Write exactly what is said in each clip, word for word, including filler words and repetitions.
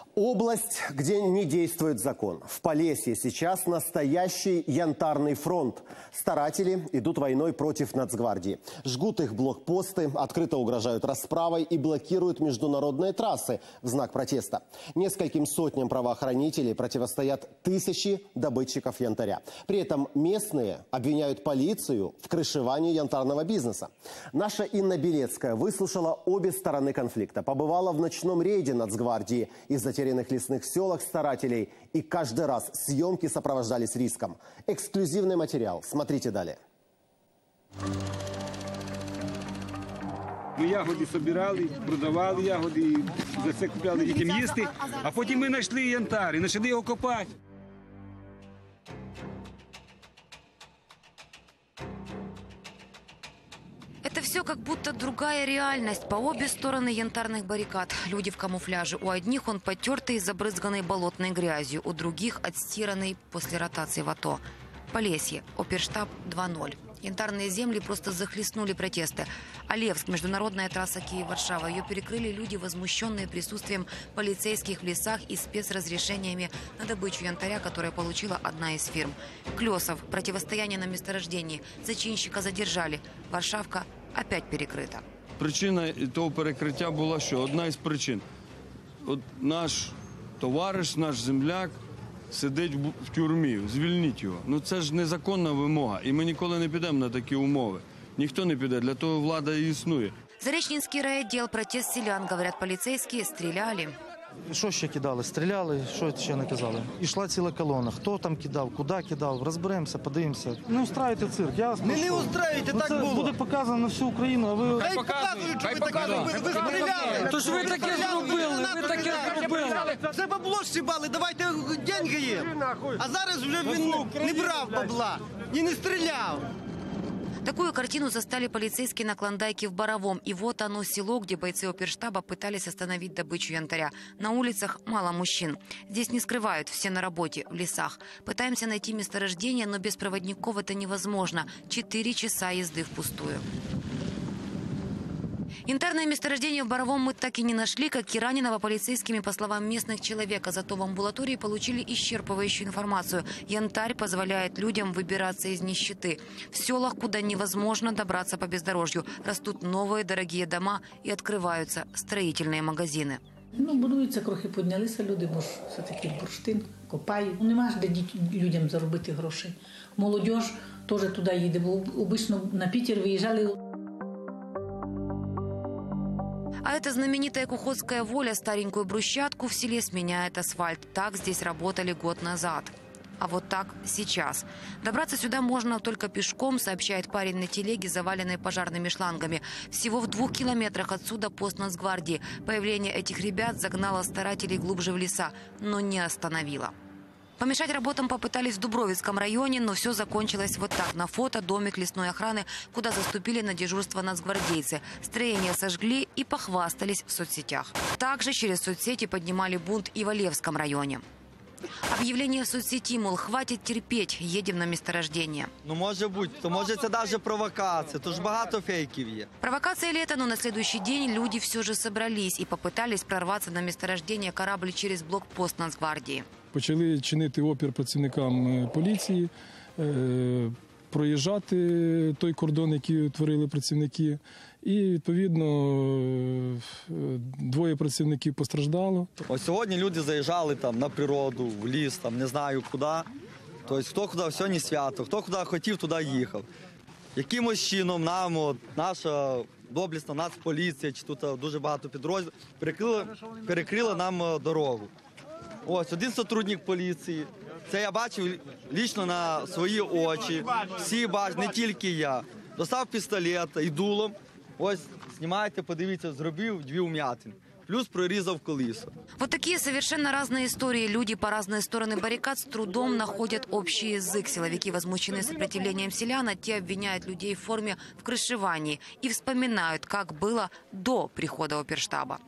Область, где не действует закон. В Полесье сейчас настоящий янтарный фронт. Старатели идут войной против Нацгвардии. Жгут их блокпосты, открыто угрожают расправой и блокируют международные трассы в знак протеста. Нескольким сотням правоохранителей противостоят тысячи добытчиков янтаря. При этом местные обвиняют полицию в крышевании янтарного бизнеса. Наша Инна Белецкая выслушала обе стороны конфликта, побывала в ночном рейде Нацгвардии и затерялась в лесных селах старателей, и каждый раз съемки сопровождались риском. Эксклюзивный материал. Смотрите далее. Ми ягоди збирали, продавали ягоди, за це купляли дітям їсти, а потім ми знайшли янтар і почали його копати. Это все как будто другая реальность. По обе стороны янтарных баррикад. Люди в камуфляже. У одних он потертый, забрызганный болотной грязью. У других отстиранный после ротации в АТО. Полесье. Оперштаб два ноль. Янтарные земли просто захлестнули протесты. Олевск, международная трасса Киев-Варшава. Ее перекрыли люди, возмущенные присутствием полицейских в лесах и спецразрешениями на добычу янтаря, которое получила одна из фирм. Клесов. Противостояние на месторождении. Зачинщика задержали. Варшавка опять перекрыта. Причина того перекриття була що? Одна із причин. От наш товариш, наш земляк сидить в тюрмі, звільніть його. Ну це ж незаконна вимога, і ми ніколи не підемо на такі умови. Ніхто не піде, для того влада і існує. Заречнинский райотдел, протест селян, говорят полицейские, стреляли. Що ще кидали? Стріляли, що ще не казали. Ішла ціла колона. Хто там кидав, куди кидав, розберемося, подивимося. Не устраюйте цирк. Я не, не устраюйте, ну, так було. Буде показано на всю Україну, а ви... Хай показують, що ви таке робили, ви стріляли. Тож ви таке зробили, ви таке зробили. Це бабло стібали, давайте деньги є. А зараз вже він не брав бабла і не стріляв. Такую картину застали полицейские на Клондайке в Боровом. И вот оно, село, где бойцы оперштаба пытались остановить добычу янтаря. На улицах мало мужчин. Здесь не скрывают, все на работе, в лесах. Пытаемся найти месторождение, но без проводников это невозможно. Четыре часа езды впустую. Янтарное месторождение в Боровом мы так и не нашли, как и раненого полицейскими, по словам местных, человека. Зато в амбулатории получили исчерпывающую информацию. Янтарь позволяет людям выбираться из нищеты. В селах, куда невозможно добраться по бездорожью, растут новые дорогие дома и открываются строительные магазины. Ну, будуються, трохи піднялися люди, бо ж все-таки бурштин, копають. Нема ж де людям заробити грошей. Молодіж теж туди їде, бо обично на Пітер виїжджали. А эта знаменитая кухотская воля старенькую брусчатку в селе сменяет асфальт. Так здесь работали год назад. А вот так сейчас. Добраться сюда можно только пешком, сообщает парень на телеге, заваленной пожарными шлангами. Всего в двух километрах отсюда пост Нацгвардии. Появление этих ребят загнало старателей глубже в леса, но не остановило. Помешать работам попытались в Дубровицком районе, но все закончилось вот так. На фото домик лесной охраны, куда заступили на дежурство нацгвардейцы. Строение сожгли и похвастались в соцсетях. Также через соцсети поднимали бунт и в Олевском районе. Объявление в соцсети, мол, хватит терпеть, едем на месторождение. Ну, може бути, то може це навіть провокація, то ж багато фейків є. Провокация ли это, но на следующий день люди все же собрались и попытались прорваться на месторождение корабль через блокпост Нацгвардии. Почали чинити опір працівникам поліції, проїжджати той кордон, який утворили працівники. І, відповідно, двоє працівників постраждало. Ось сьогодні люди заїжджали там на природу, в ліс, там не знаю куди. Тобто хто куди сьогодні свято, хто куди хотів, туди їхав. Якимось чином нам, от, наша доблісна нацполіція, чи тут дуже багато підрозділів, перекрили, перекрили нам дорогу. Ось один сотрудник поліції. Це я бачив лічно на свої очі. Всі бачать, не тільки я. Достав пістолет і дулом. Ось, знімайте, подивіться, зробив дві вмятини. Плюс прорізав колесо. Вот такие совершенно разные истории. Люди по разные стороны баррикад с трудом находят общий язык. Силовики возмущены сопротивлением селян, а те обвиняют людей в форме в крышевании и вспоминают, как было до прихода оперштаба. В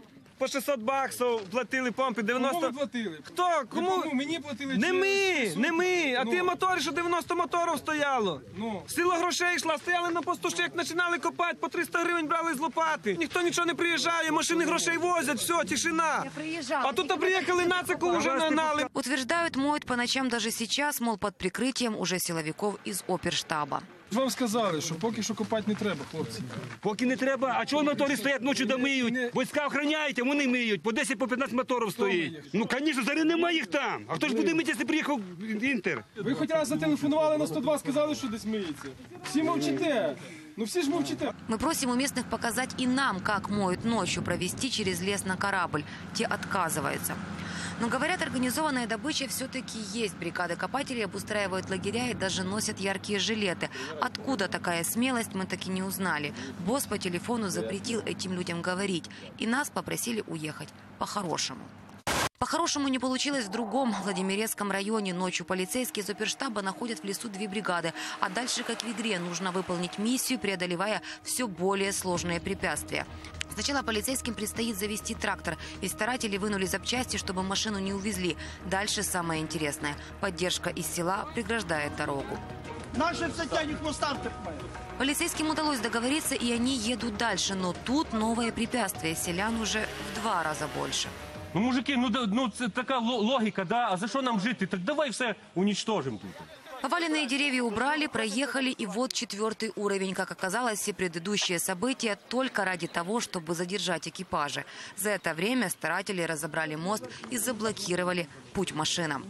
по шістсот баксів платили помпи, дев'яносто... Кому ви платили? Хто? Кому? Кому? Мені платили? Не чи ми, суду? не ми, а Ну. ті мотори, що дев'яносто моторів стояло. Ну. Сила грошей йшла, стояли на посту, як починали копати, по триста гривень брали з лопати. Ніхто нічого не приїжджає, машини грошей возять, все, тишина. А тут приїхали нацику, вже нагнали. Утверждают, моют по ночам даже сейчас, мол, под прикрытием уже силовиков из оперштаба. Вам сказали, що поки що копати не треба, хлопці. Поки не треба, а чого моторі стоять ночі да миють? Війська охороняють, а вони миють. По десять, по п'ятнадцять моторів стоїть. Ну, звісно, зараз немає їх там. А хто ж буде мити, якщо приїхав Інтер? Ви хоч раз зателефонували на сто два, сказали, що десь миється. Всі мовчите. Ну всі ж мовчите. Мы просим у местных показать и нам, как моют ночью, провести через лес на корабль. Те отказываются. Но, говорят, организованная добыча все-таки есть. Бригады копателей обустраивают лагеря и даже носят яркие жилеты. Откуда такая смелость, мы так и не узнали. Босс по телефону запретил этим людям говорить. И нас попросили уехать по-хорошему. По-хорошему не получилось в другом Владимирецком районе. Ночью полицейские из оперштаба находят в лесу две бригады. А дальше, как в игре, нужно выполнить миссию, преодолевая все более сложные препятствия. Сначала полицейским предстоит завести трактор, ведь старатели вынули запчасти, чтобы машину не увезли. Дальше самое интересное. Поддержка из села преграждает дорогу. Наши все тянут мостам. Полицейским удалось договориться, и они едут дальше. Но тут новое препятствие. Селян уже в два раза больше. Ну, мужики, ну, да, ну це така логіка, да? А за що нам жити? Так давай все уничтожим тут. Поваленные деревья убрали, проехали, и вот четвертый уровень. Как оказалось, все предыдущие события только ради того, чтобы задержать экипажи. За это время старатели разобрали мост и заблокировали путь машинам.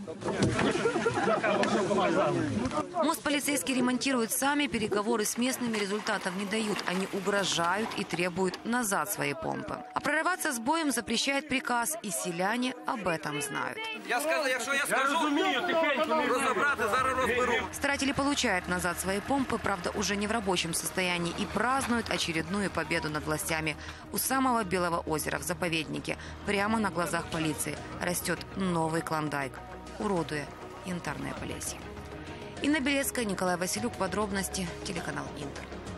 Мост полицейские ремонтируют сами, переговоры с местными результатов не дают. Они угрожают и требуют назад свои помпы. А прорываться с боем запрещает приказ, и селяне об этом знают. Я сказав, якщо я скажу, розібрати, зараз розберу. Старатели получают назад свои помпы, правда, уже не в рабочем состоянии, и празднуют очередную победу над властями. У самого Белого озера в заповеднике, прямо на глазах полиции, растет новый клондайк, уродуя Янтарное Полесье. Инна Белецкая, Николай Василюк. Подробности. Телеканал Интер.